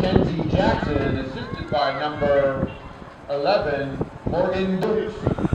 Mackenzie Jackson, assisted by number 11, Morgan Boots.